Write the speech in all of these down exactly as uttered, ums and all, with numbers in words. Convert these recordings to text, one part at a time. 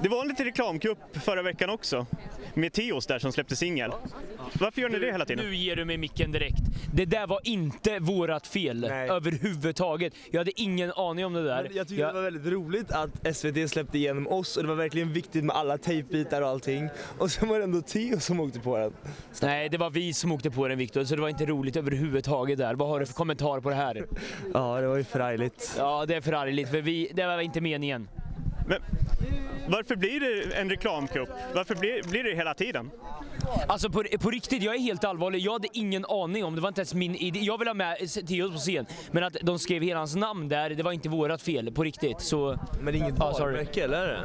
Det var en liten reklamkupp förra veckan också. Med Theos där som släppte singel. Varför gör ni det hela tiden? Nu ger du mig micken direkt. Det där var inte vårat fel. Nej. Överhuvudtaget. Jag hade ingen aning om det där. Men jag tycker jag... det var väldigt roligt att S V T släppte igenom oss. Och det var verkligen viktigt med alla tejpbitar och allting. Och så var det ändå Theo som åkte på den. Nej, det var vi som åkte på den, Viktor. Så det var inte roligt överhuvudtaget där. Vad har du för kommentar på det här? Ja, det var ju förargligt. Ja, det är förargligt. För vi, det var inte meningen. Men varför blir det en reklamkupp? Varför blir, blir det hela tiden? Alltså på, på riktigt, jag är helt allvarlig. Jag hade ingen aning om, det var inte ens min idé. Jag ville ha med Theos på scen. Men att de skrev hela hans namn där, det var inte vårat fel, på riktigt. Så... Men inget ah, varumärke, eller är det?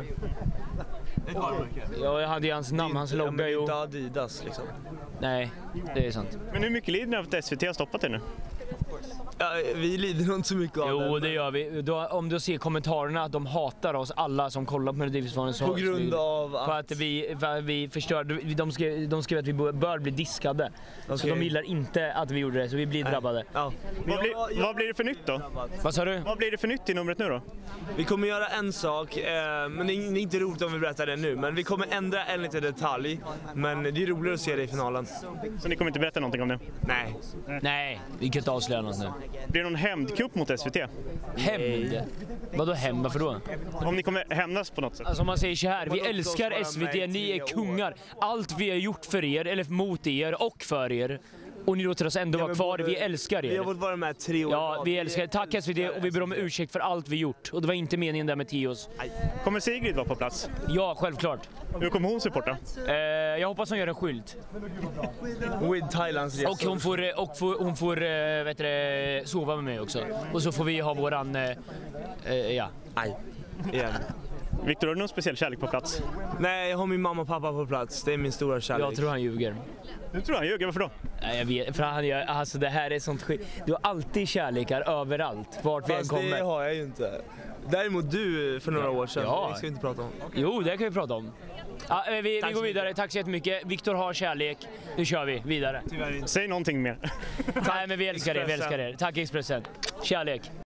Ja, jag hade ju hans namn, hans logga. Ja, men inte Adidas liksom. Nej, det är sant. Men hur mycket lider ni av att S V T har stoppat det nu? Ja, vi lider nog inte så mycket av jo, det. Jo, det gör vi. Då, om du ser kommentarerna att de hatar oss alla som kollar på Melodifestivalen. På grund av att... För att vi, för att vi förstörde. De skrev, de skrev att vi bör bli diskade. Okay. Så de gillar inte att vi gjorde det, så vi blir drabbade. Ja. Vad, blir, jag, vad blir det för nytt då? Vad sa du? Vad blir det för nytt i numret nu då? Vi kommer göra en sak, eh, men det är inte roligt om vi berättar det nu. Men vi kommer ändra en liten detalj. Men det är roligare att se det i finalen. Så ni kommer inte berätta någonting om det? Nej. Nej, vi kan inte avslöja något nu. Blir det någon hämndkupp mot S V T? Hämnd? Vadå hämnd? Varför då? Om ni kommer hämnas på något sätt. Alltså om man säger så här, vi älskar S V T, ni är kungar. Allt vi har gjort för er, eller mot er och för er. Och ni låter oss ändå ja, vara kvar, vi älskar er. Vi har fått vara med tre år. Ja, vi älskar er. Tack S V T och vi ber om ursäkt för allt vi gjort. Och det var inte meningen där med Theos. Kommer Sigrid vara på plats? Ja, självklart. Hur kommer hon supporta? Eh, jag hoppas hon gör en skylt. With Thailands och hon får, och får, hon får vet du, sova med mig också. Och så får vi ha våran... Eh, ja. Aj. Igen. Viktor, har du någon speciell kärlek på plats? Nej, jag har min mamma och pappa på plats. Det är min stora kärlek. Jag tror han ljuger. Du tror han ljuger? Varför då? Nej, jag vet. För han gör, alltså det här är sånt skit. Du har alltid kärlekar överallt. Vart vi än kommer. Fast det har jag ju inte. Däremot du för några år sedan. Ja. Det ska vi inte prata om. Jo, det kan vi prata om. Ja, vi, vi går vidare. Tack så jättemycket. Viktor har kärlek. Nu kör vi vidare. Säg någonting mer. Nej, men vi älskar er. Vi älskar er. Tack Expressen. Kärlek.